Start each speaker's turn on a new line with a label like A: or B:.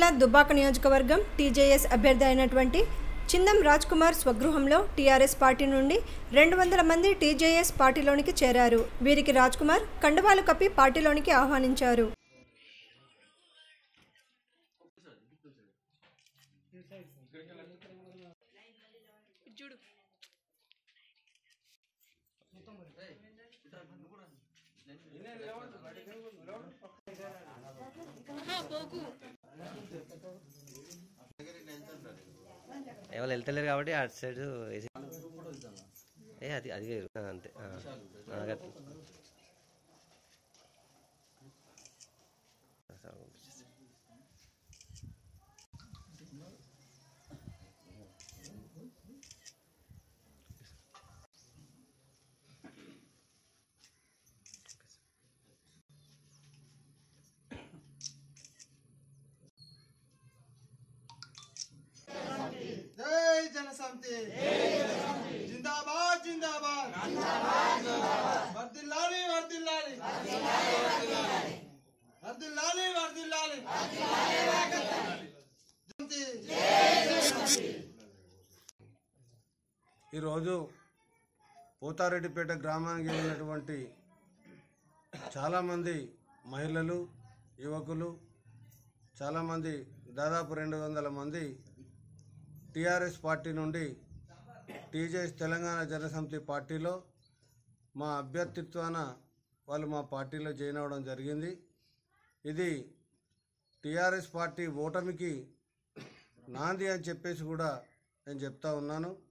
A: జిల్లా దుబ్బాక నియోజకవర్గం టీజేఎస్ అభ్యర్థి అయినటువంటి చిందం రాజ్ కుమార్ స్వగృహంలో టీఆర్ఎస్ పార్టీ నుండి 200 మంది టీజేఎస్ పార్టీలోనికి చేరారు. వీరికి రాజ్ కుమార్ కండువాలు కప్పి పార్టీలోనికి ఆహ్వానించారు.
B: ఎవరు వెళ్తలేరు కాబట్టి అటు సైడ్ అది అది అంతే.
C: जय जनसमिति जिंदाबाद जिंदाबाद वर्दिल्लाली वर्दिल्लाली वर्दिल्लाली वर्दिल्लाली ఈరోజు పోతారెడ్డిపేట గ్రామానికి వెళ్ళినటువంటి చాలామంది మహిళలు యువకులు చాలామంది దాదాపు 200 మంది టీఆర్ఎస్ పార్టీ నుండి టీజేఎస్ తెలంగాణ జనసమితి పార్టీలో మా అభ్యర్థిత్వాన వాళ్ళు మా పార్టీలో జాయిన్ అవ్వడం జరిగింది. ఇది టీఆర్ఎస్ పార్టీ ఓటమికి నాంది అని చెప్పేసి కూడా నేను చెప్తా ఉన్నాను.